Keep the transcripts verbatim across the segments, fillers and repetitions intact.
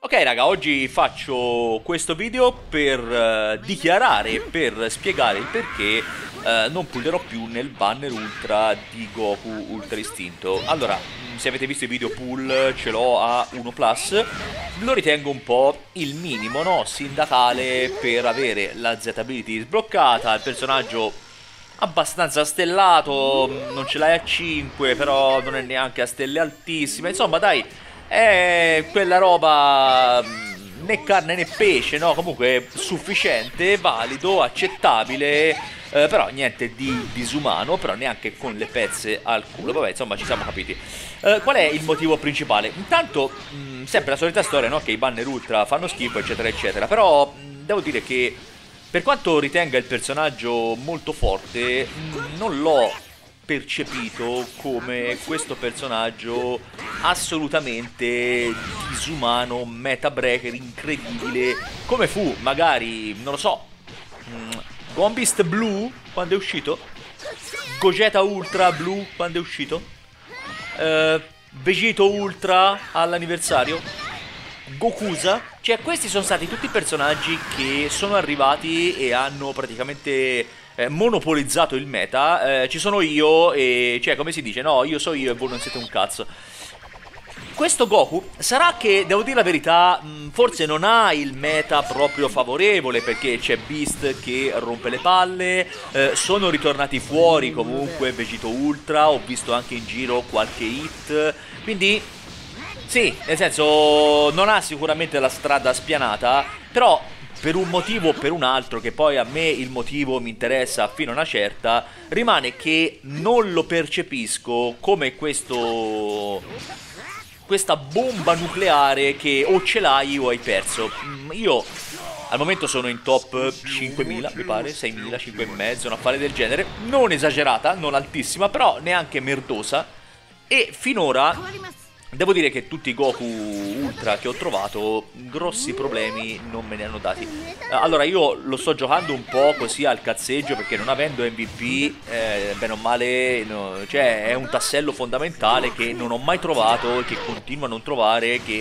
Ok raga, oggi faccio questo video per uh, dichiarare, per spiegare il perché uh, non pullerò più nel banner ultra di Goku Ultra Istinto. Allora, se avete visto i video pull ce l'ho a uno plus, lo ritengo un po' il minimo, no? Sindacale per avere la Z-ability sbloccata, il personaggio abbastanza stellato, non ce l'hai a cinque, però non è neanche a stelle altissime, insomma dai, è quella roba né carne né pesce, no? Comunque sufficiente, valido, accettabile, eh, però niente di disumano, però neanche con le pezze al culo, vabbè insomma ci siamo capiti. Eh, qual è il motivo principale? Intanto, mh, sempre la solita storia, no? Che i banner ultra fanno schifo eccetera eccetera, però mh, devo dire che per quanto ritenga il personaggio molto forte, non l'ho percepito come questo personaggio assolutamente disumano, meta breaker, incredibile, come fu magari, non lo so, Gombist Blue quando è uscito, Gogeta Ultra Blue quando è uscito, uh, Vegito Ultra all'anniversario, Gokusa, cioè questi sono stati tutti personaggi che sono arrivati e hanno praticamente eh, monopolizzato il meta. Eh, ci sono io e, cioè come si dice, no, io so io e voi non siete un cazzo. Questo Goku sarà che, devo dire la verità, mh, forse non ha il meta proprio favorevole, perché c'è Beast che rompe le palle, eh, sono ritornati fuori comunque Vegito Ultra, ho visto anche in giro qualche hit, quindi sì, nel senso, non ha sicuramente la strada spianata, però per un motivo o per un altro, che poi a me il motivo mi interessa fino a una certa, rimane che non lo percepisco come questo, questa bomba nucleare che o ce l'hai o hai perso. Io al momento sono in top cinquemila, mi pare, seimila, cinque e mezzo, un affare del genere, non esagerata, non altissima, però neanche merdosa, e finora devo dire che tutti i Goku Ultra che ho trovato grossi problemi non me ne hanno dati. Allora io lo sto giocando un po' così al cazzeggio, perché non avendo M V P, eh, bene o male, no, cioè è un tassello fondamentale che non ho mai trovato e che continuo a non trovare, che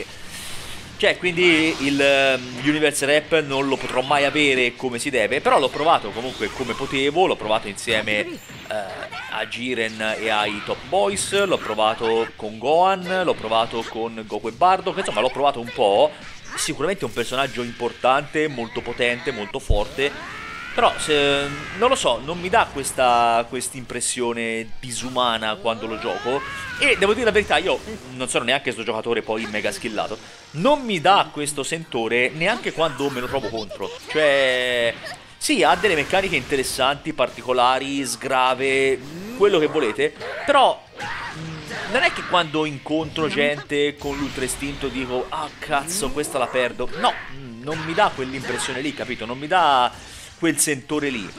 cioè quindi il um, Universe Rap non lo potrò mai avere come si deve, però l'ho provato comunque come potevo, l'ho provato insieme uh, a Jiren e ai Top Boys, l'ho provato con Gohan, l'ho provato con Goku e Bardock, insomma l'ho provato un po', sicuramente è un personaggio importante, molto potente, molto forte, però se, non lo so, non mi dà questa impressione disumana quando lo gioco. E devo dire la verità, io non sono neanche sto giocatore poi mega skillato, non mi dà questo sentore neanche quando me lo trovo contro. Cioè, sì, ha delle meccaniche interessanti, particolari, sgrave, quello che volete, però non è che quando incontro gente con l'ultra istinto dico ah cazzo questa la perdo. No, non mi dà quell'impressione lì, capito? Non mi dà quel sentore lì.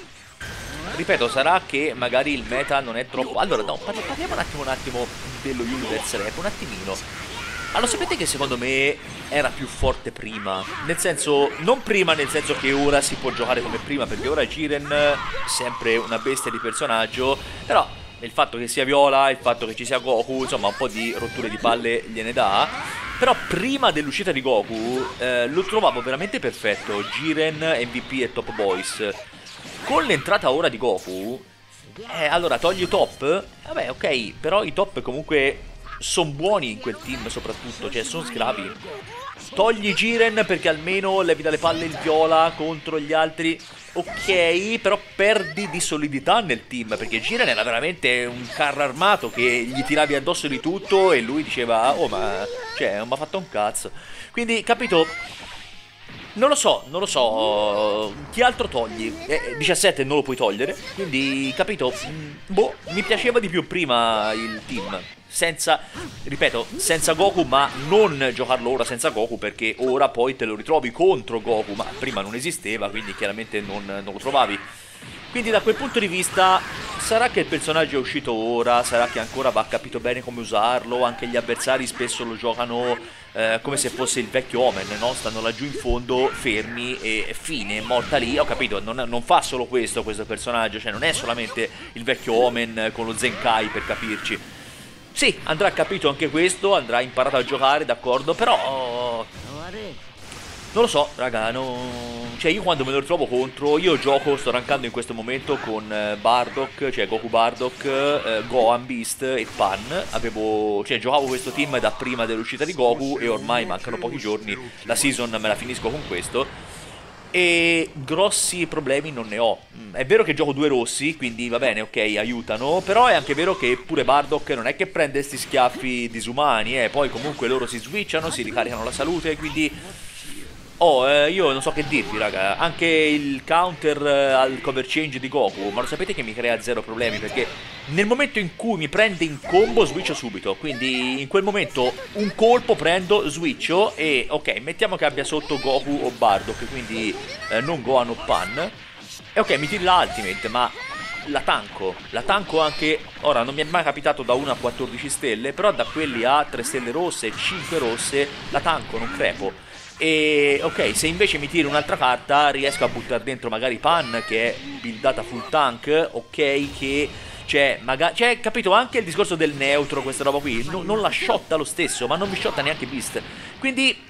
Ripeto, sarà che magari il meta non è troppo... Allora, no, parliamo un attimo, un attimo dello Universe Rap, un attimino. Allora, sapete che secondo me era più forte prima? Nel senso, non prima nel senso che ora si può giocare come prima, perché ora Jiren è sempre una bestia di personaggio, però il fatto che sia Viola, il fatto che ci sia Goku, insomma un po' di rotture di palle gliene dà. Però prima dell'uscita di Goku eh, lo trovavo veramente perfetto, Jiren, M V P e Top Boys. Con l'entrata ora di Goku, eh, allora togli i top, vabbè ok, però i top comunque sono buoni in quel team soprattutto, cioè sono sgravi. Togli Jiren perché almeno levi dalle palle il Viola contro gli altri, ok, però perdi di solidità nel team, perché Jiren era veramente un carro armato che gli tiravi addosso di tutto e lui diceva oh ma, cioè, non mi ha fatto un cazzo. Quindi, capito... Non lo so, non lo so, chi altro togli? Eh, diciassette non lo puoi togliere, quindi capito? Boh, mi piaceva di più prima il team, senza, ripeto, senza Goku, ma non giocarlo ora senza Goku, perché ora poi te lo ritrovi contro Goku, ma prima non esisteva, quindi chiaramente non, non lo trovavi. Quindi da quel punto di vista sarà che il personaggio è uscito ora, sarà che ancora va capito bene come usarlo, anche gli avversari spesso lo giocano eh, come se fosse il vecchio Omen, no? Stanno laggiù in fondo, fermi e fine, morta lì, ho capito, non, non fa solo questo questo personaggio, cioè non è solamente il vecchio Omen con lo Zenkai per capirci. Sì, andrà capito anche questo, andrà imparato a giocare, d'accordo, però... Non lo so, raga, no... cioè io quando me lo ritrovo contro, io gioco, sto rankando in questo momento con eh, Bardock, cioè Goku Bardock, eh, Gohan Beast e Pan. Avevo, cioè giocavo questo team da prima dell'uscita di Goku e ormai mancano pochi giorni, la season me la finisco con questo. E grossi problemi non ne ho. È vero che gioco due rossi, quindi va bene, ok, aiutano. Però è anche vero che pure Bardock non è che prende sti schiaffi disumani, eh. Poi comunque loro si switchano, si ricaricano la salute, quindi... Oh, eh, io non so che dirvi, raga. Anche il counter eh, al cover change di Goku, ma lo sapete che mi crea zero problemi, perché nel momento in cui mi prende in combo switcho subito. Quindi in quel momento un colpo prendo, switcho e ok, mettiamo che abbia sotto Goku o Bardock, quindi eh, non Gohan o Pan. E ok, mi tiri la ultimate, ma la tanco, la tanco anche, ora non mi è mai capitato da una a quattordici stelle, però da quelli a tre stelle rosse e cinque rosse la tanco, non crepo. E ok, se invece mi tiri un'altra carta riesco a buttare dentro magari Pan che è buildata full tank, ok, che c'è magari, c'è capito anche il discorso del neutro, questa roba qui, no, non la shotta lo stesso, ma non mi shotta neanche Beast, quindi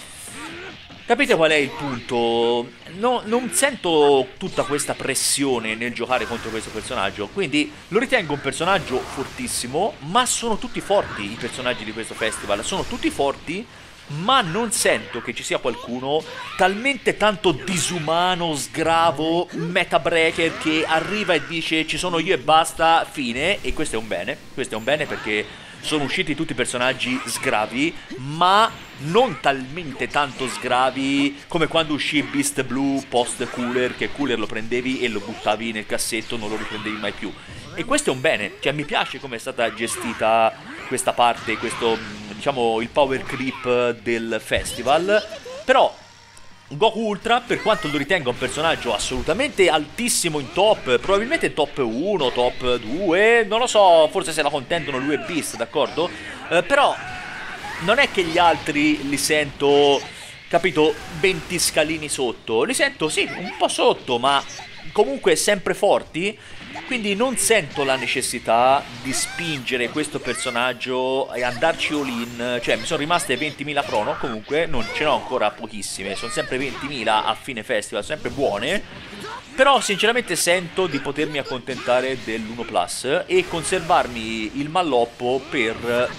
capite qual è il punto? No, non sento tutta questa pressione nel giocare contro questo personaggio, quindi lo ritengo un personaggio fortissimo, ma sono tutti forti i personaggi di questo festival, sono tutti forti, ma non sento che ci sia qualcuno talmente tanto disumano, sgravo, meta breaker che arriva e dice ci sono io e basta, fine. E questo è un bene, questo è un bene perché sono usciti tutti personaggi sgravi, ma non talmente tanto sgravi come quando uscì Beast Blue post Cooler, che Cooler lo prendevi e lo buttavi nel cassetto, non lo riprendevi mai più. E questo è un bene, cioè mi piace come è stata gestita questa parte, questo, diciamo, il power creep del festival. Però Goku Ultra, per quanto lo ritenga un personaggio assolutamente altissimo in top, probabilmente top uno, top due, non lo so, forse se la contendono lui e Beast, d'accordo? Eh, però non è che gli altri li sento, capito, venti scalini sotto, li sento sì, un po' sotto, ma comunque sempre forti. Quindi non sento la necessità di spingere questo personaggio e andarci all in. Cioè mi sono rimaste ventimila crono, comunque non ce n'ho ancora pochissime, sono sempre ventimila a fine festival, sempre buone. Però sinceramente sento di potermi accontentare dell'uno plus e conservarmi il malloppo per,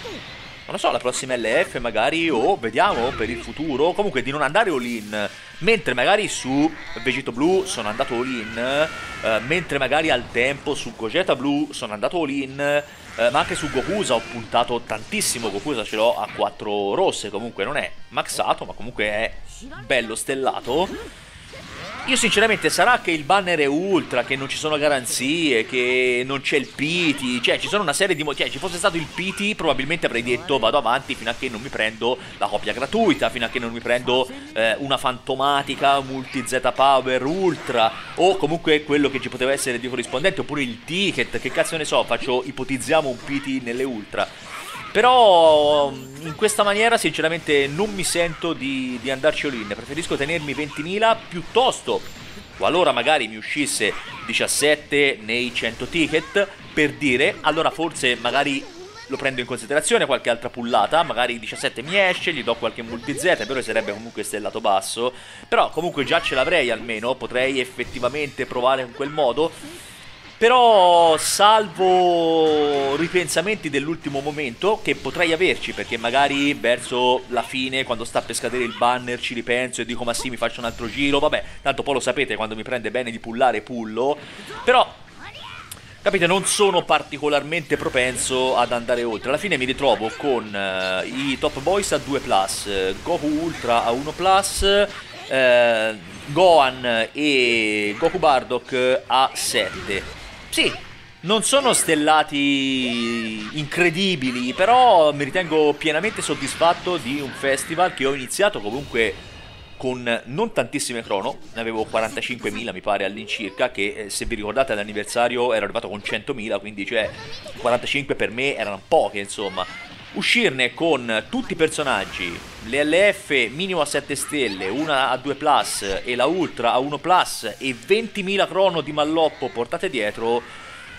non lo so, la prossima L F magari, o vediamo per il futuro. Comunque di non andare all in, mentre magari su Vegito Blu sono andato all in, eh, mentre magari al tempo su Gogeta Blu sono andato all in, eh, ma anche su Gokusa ho puntato tantissimo. Gokusa ce l'ho a quattro rosse, comunque non è maxato, ma comunque è bello stellato. Io sinceramente, sarà che il banner è ultra, che non ci sono garanzie, che non c'è il pity, cioè ci sono una serie di motivi. Cioè, ci fosse stato il pity probabilmente avrei detto vado avanti fino a che non mi prendo la copia gratuita, fino a che non mi prendo eh, una fantomatica multi Z Power ultra, o comunque quello che ci poteva essere di corrispondente, oppure il ticket, che cazzo ne so, faccio, ipotizziamo un pity nelle ultra. Però in questa maniera sinceramente non mi sento di, di andarci all in, preferisco tenermi ventimila piuttosto, qualora magari mi uscisse diciassette nei cento ticket, per dire, allora forse magari lo prendo in considerazione qualche altra pullata, magari diciassette mi esce, gli do qualche multi Z, però sarebbe comunque stellato basso, però comunque già ce l'avrei almeno, potrei effettivamente provare in quel modo. Però salvo ripensamenti dell'ultimo momento, che potrei averci, perché magari verso la fine, quando sta per scadere il banner, ci ripenso e dico ma sì, mi faccio un altro giro, vabbè, tanto poi lo sapete, quando mi prende bene di pullare pullo. Però capite, non sono particolarmente propenso ad andare oltre. Alla fine mi ritrovo con uh, i Top Boys a due plus, Goku Ultra a uno plus, uh, Gohan e Goku Bardock a sette. Sì, non sono stellati incredibili, però mi ritengo pienamente soddisfatto di un festival che ho iniziato comunque con non tantissime crono, ne avevo quarantacinquemila mi pare all'incirca, che eh, se vi ricordate all'anniversario ero arrivato con centomila, quindi cioè quarantacinque per me erano poche, insomma. Uscirne con tutti i personaggi, le L F minimo a sette stelle, una a due plus e la Ultra a uno plus e ventimila crono di malloppo portate dietro,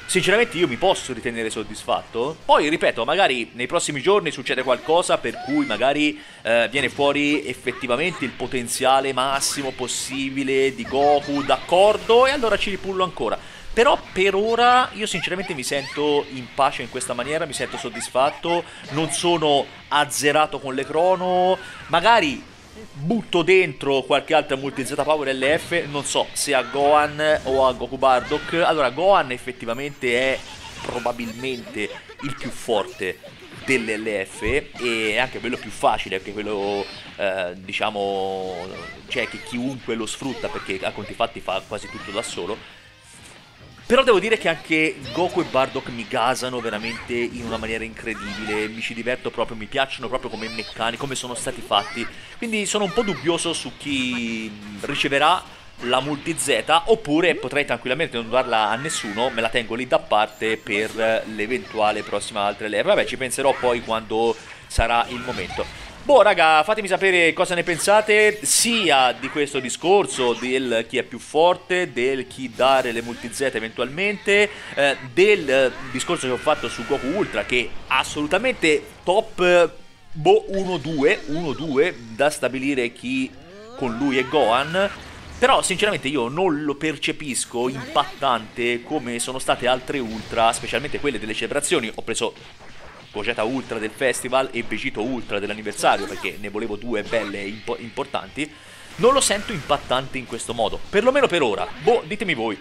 sinceramente io mi posso ritenere soddisfatto. Poi ripeto, magari nei prossimi giorni succede qualcosa per cui magari eh, viene fuori effettivamente il potenziale massimo possibile di Goku, d'accordo, e allora ci ripullo ancora. Però per ora io sinceramente mi sento in pace in questa maniera, mi sento soddisfatto, non sono azzerato con le crono, magari butto dentro qualche altra multi Z Power L F, non so se a Gohan o a Goku Bardock. Allora Gohan effettivamente è probabilmente il più forte delle L F e è anche quello più facile, anche quello eh, diciamo, cioè che chiunque lo sfrutta perché a conti fatti fa quasi tutto da solo. Però devo dire che anche Goku e Bardock mi gasano veramente in una maniera incredibile, mi ci diverto proprio, mi piacciono proprio come meccanici, come sono stati fatti. Quindi sono un po' dubbioso su chi riceverà la multi Z, oppure potrei tranquillamente non darla a nessuno, me la tengo lì da parte per l'eventuale prossima altre leve. Vabbè, ci penserò poi quando sarà il momento. Boh raga, fatemi sapere cosa ne pensate sia di questo discorso del chi è più forte, del chi dare le multi Z eventualmente, eh, del eh, discorso che ho fatto su Goku Ultra, che assolutamente top eh, boh uno due, uno due da stabilire chi con lui è Gohan. Però sinceramente io non lo percepisco impattante come sono state altre Ultra, specialmente quelle delle celebrazioni. Ho preso Gogeta Ultra del festival e Vegito Ultra dell'anniversario perché ne volevo due belle e impo importanti. Non lo sento impattante in questo modo, perlomeno per ora. Boh, ditemi voi.